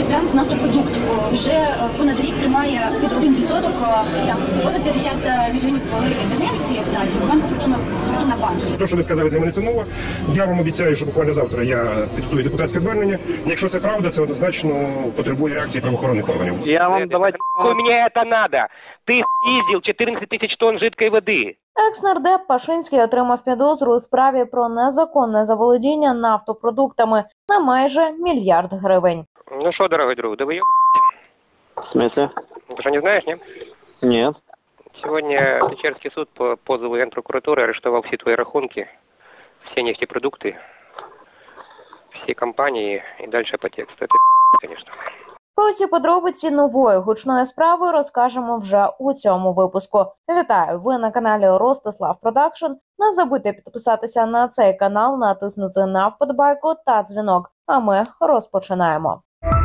Транснафтопродукт вже понад рік тримає під 1%, там понад 50 мільйонів гривень. Ви знаєте з цією ситуацією? Банку Фортуна Банк. Те, що ви сказали, для мене це ново. Я вам обіцяю, що буквально завтра я підготую депутатське звернення. Якщо це правда, це однозначно потребує реакції правоохоронних органів. Я вам давайте... Мне это надо. Ты їздив 14 тисяч тонн жидкої води. Екс-нардеп Пашинський отримав підозру у справі про незаконне заволодіння нафтопродуктами на майже $1 мільярд. Ну что, дорогой друг, да вы В смысле? Ты что, не знаешь, не? Нет. Сегодня Печерский суд по позову Генпрокуратуры арестовал все твои рахунки, все нефтепродукты, все компании и дальше по тексту. Это конечно. Про всі подробиці нової гучної справи розкажемо вже у цьому випуску. Вітаю! Ви на каналі Ростислав Продакшн. Не забудьте підписатися на цей канал, натиснути на вподобайку та дзвінок. А ми розпочинаємо.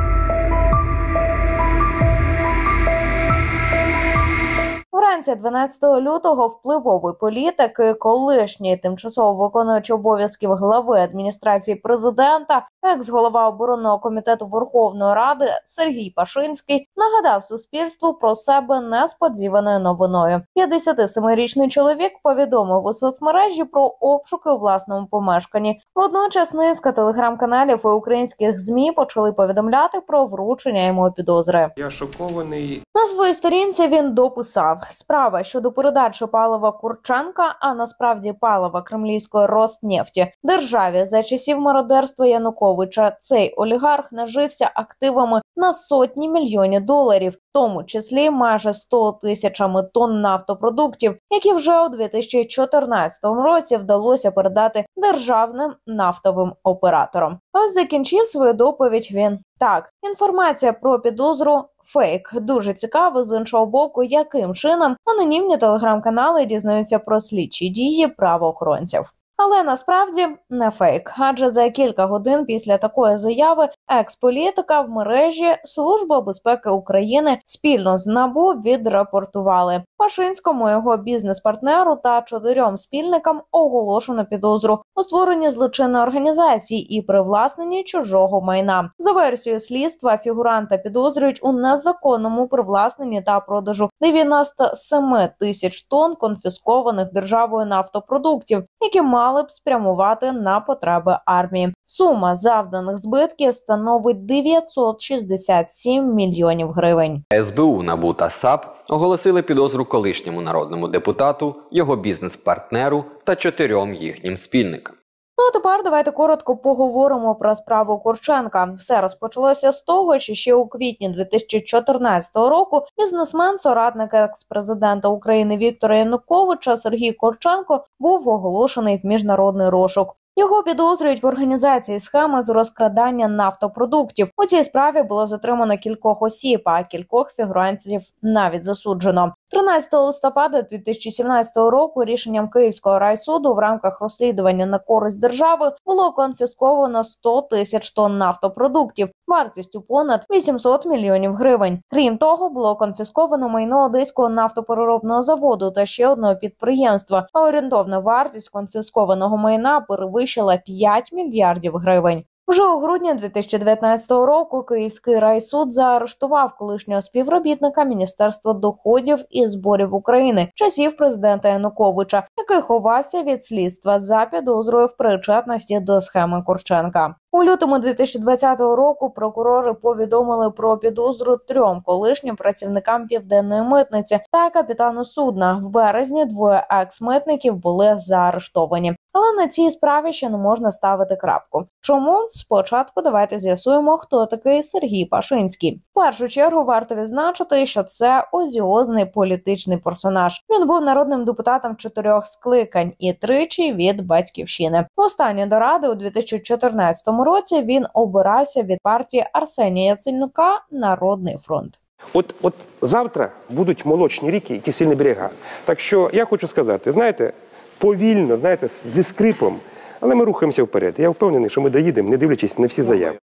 Вранці 12 лютого впливовий політик і колишній тимчасово виконуючий обов'язків глави адміністрації президента, екс-голова оборонного комітету Верховної Ради Сергій Пашинський нагадав суспільству про себе несподіваною новиною. 57-річний чоловік повідомив у соцмережі про обшуки у власному помешканні. Водночас низка телеграм-каналів і українських ЗМІ почали повідомляти про вручення йому підозри. Я шокований. На своїй сторінці він дописав: справа щодо передачі палива Курченка, а насправді палива кремлівської Роснефті, державі за часів мародерства Януковича. Цей олігарх нажився активами на сотні мільйонів доларів, в тому числі майже 100 тисячами тонн нафтопродуктів, які вже у 2014 році вдалося передати державним нафтовим операторам. Ось закінчив свою доповідь він так: інформація про підозру – фейк. Дуже цікаво, з іншого боку, яким чином анонімні телеграм-канали дізнаються про слідчі дії правоохоронців. Але насправді не фейк, адже за кілька годин після такої заяви екс-політика в мережі Служба безпеки України спільно з НАБУ відрапортували: Пашинському, його бізнес-партнеру та 4 спільникам оголошено підозру у створенні злочинної організації і привласненні чужого майна. За версією слідства, фігуранта підозрюють у незаконному привласненні та продажу 97 тисяч тонн конфіскованих державою нафтопродуктів, які мали б спрямувати на потреби армії. Сума завданих збитків становить 967 мільйонів гривень. СБУ, НАБУ та САП оголосили підозру колишньому народному депутату, його бізнес-партнеру та 4 їхнім спільникам. Ну а тепер давайте коротко поговоримо про справу Курченка. Все розпочалося з того, що ще у квітні 2014 року бізнесмен, соратник екс-президента України Віктора Януковича Сергій Курченко був оголошений в міжнародний розшук. Його підозрюють в організації схеми з розкрадання нафтопродуктів. У цій справі було затримано кількох осіб, а кількох фігурантів навіть засуджено. 13 листопада 2017 року рішенням Київського райсуду в рамках розслідування на користь держави було конфісковано 100 тисяч тонн нафтопродуктів вартістю понад 800 мільйонів гривень. Крім того, було конфісковано майно Одеського нафтопереробного заводу та ще одного підприємства, а орієнтовна вартість конфіскованого майна перевищила 5 мільярдів гривень. Вже у грудні 2019 року Київський райсуд заарештував колишнього співробітника Міністерства доходів і зборів України часів президента Януковича, який ховався від слідства за підозрою в причетності до схеми Курченка. У лютому 2020 року прокурори повідомили про підозру 3 колишнім працівникам Південної митниці та капітану судна. В березні 2 екс-митників були заарештовані. Але на цій справі ще не можна ставити крапку. Чому? Спочатку давайте з'ясуємо, хто такий Сергій Пашинський. В першу чергу варто відзначити, що це одіозний політичний персонаж. Він був народним депутатом 4 скликань і 3 від Батьківщини. Останнє до Ради у 2014 році він обирався від партії Арсенія Яценюка «Народний фронт». От завтра будуть молочні ріки і кисельні берега. Так що я хочу сказати, знаєте, повільно, знаєте, зі скрипом, але ми рухаємося вперед. Я впевнений, що ми доїдемо, не дивлячись на всі заяви.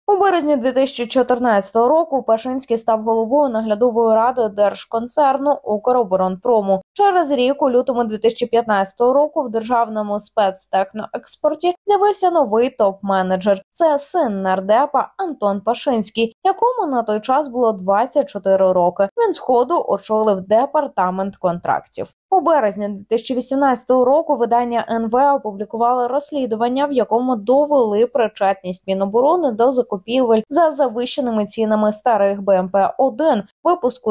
У березні 2014 року Пашинський став головою наглядової ради держконцерну «Укроборонпрому». Через рік, у лютому 2015 року, в державному спецтехноекспорті з'явився новий топ-менеджер. Це син нардепа Антон Пашинський, якому на той час було 24 роки. Він згодом очолив департамент контрактів. У березні 2018 року видання НВ опублікувало розслідування, в якому довели причетність Міноборони до закупівель за завищеними цінами старих БМП-1 випуску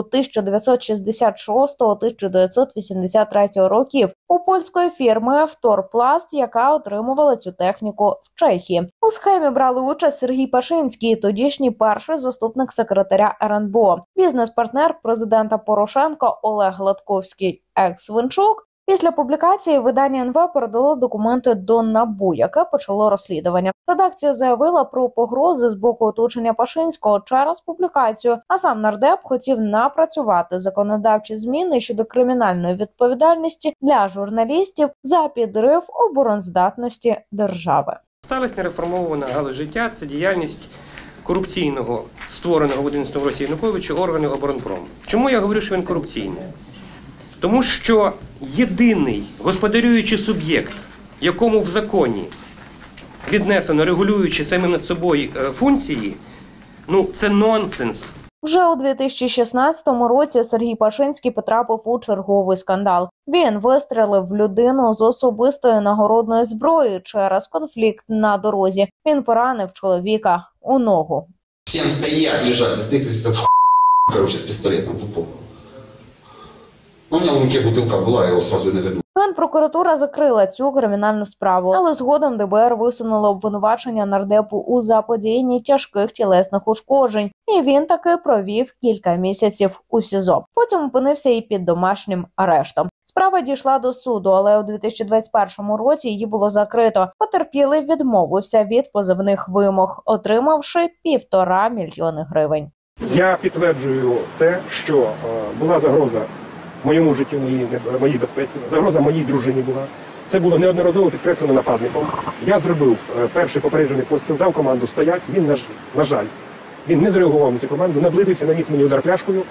1966-1983 років у польської фірми «Вторпласт», яка отримувала цю техніку в Чехії. У схемі брали участь Сергій Пашинський, тодішній перший заступник секретаря РНБО, бізнес-партнер президента Порошенка Олег Гладковський, екс-Винчук. Після публікації видання НВ передало документи до НАБУ, яке почало розслідування. Редакція заявила про погрози з боку оточення Пашинського через публікацію, а сам нардеп хотів напрацювати законодавчі зміни щодо кримінальної відповідальності для журналістів за підрив обороноздатності держави. Сталася нереформована галузь життя – це діяльність корупційного, створеного в 11 році Януковича органів оборонпрому. Чому я говорю, що він корупційний? Тому що єдиний господарюючий суб'єкт, якому в законі віднесено регулюючи самим над собою функції, це нонсенс. Вже у 2016 році Сергій Пашинський потрапив у черговий скандал. Він вистрелив в людину з особистої нагородної зброї через конфлікт на дорозі. Він поранив чоловіка у ногу. Всім стоять, лежать, застигнуть з пістолетом в упор. У мене в руці бутилка була, я його одразу і не вернув. Генпрокуратура закрила цю кримінальну справу, але згодом ДБР висунуло обвинувачення нардепу у заподіянні тяжких тілесних ушкоджень, і він таки провів кілька місяців у СІЗО. Потім опинився і під домашнім арештом. Справа дійшла до суду, але у 2021 році її було закрито. Потерпілий відмовився від позовних вимог, отримавши 1,5 мільйони гривень. Я підтверджую те, що була загроза моєму життю, моїй безпеці, загроза моїй дружині була. Це було неодноразово підкреслено нападником. Я зробив перший попереджений постріл, дав команду стоять, він, на жаль, він не зреагував на цю команду, наблизився, наніс мені удар пляшкою,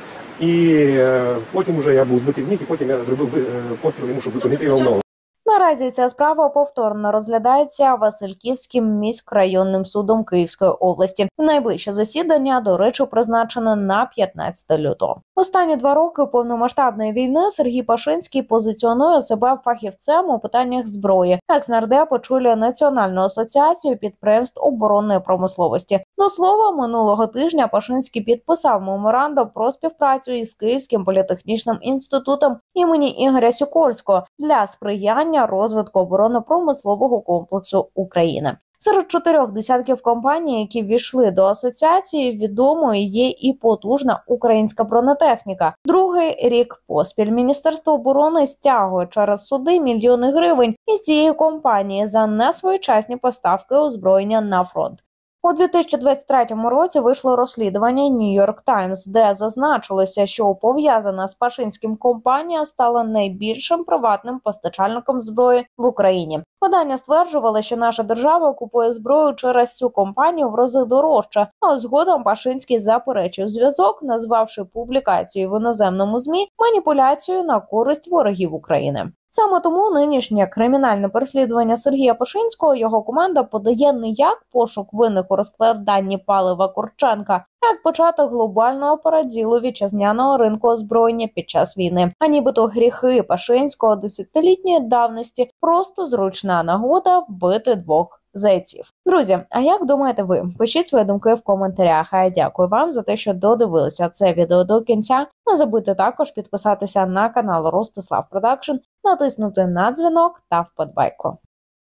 і потім вже я був збитий з ніг, і потім я зробив постріл йому, щоб виконати його в ногу. Наразі ця справа повторно розглядається Васильківським міськрайонним судом Київської області. Найближче засідання, до речі, призначене на 15 лютого. Останні 2 роки повномасштабної війни Сергій Пашинський позиціонує себе фахівцем у питаннях зброї. Екс-нардеп очолює Національну асоціацію підприємств оборонної промисловості. До слова, минулого тижня Пашинський підписав меморандум про співпрацю із Київським політехнічним інститутом імені Ігоря Сікорського для сприяння розвитку оборонно-промислового комплексу України. Серед 4 десятків компаній, які ввійшли до асоціації, відомою є і потужна українська бронетехніка. Другий рік поспіль Міністерство оборони стягує через суди мільйони гривень із цієї компанії за несвоєчасні поставки озброєння на фронт. У 2023 році вийшло розслідування New York Times, де зазначилося, що пов'язана з Пашинським компанія стала найбільшим приватним постачальником зброї в Україні. Видання стверджувало, що наша держава купує зброю через цю компанію в рази дорожче, а згодом Пашинський заперечив зв'язок, назвавши публікацію в іноземному ЗМІ маніпуляцією на користь ворогів України. Саме тому нинішнє кримінальне переслідування Сергія Пашинського його команда подає не як пошук винних у розкраданні палива Курченка, а як початок глобального переділу вітчизняного ринку озброєння під час війни. А нібито гріхи Пашинського десятилітньої давності – просто зручна нагода вбити 2 зайців. Друзі, а як думаєте ви? Пишіть свої думки в коментарях. А я дякую вам за те, що додивилися це відео до кінця. Не забудьте також підписатися на канал Ростислав Продакшн, натиснути на дзвінок та вподобайку.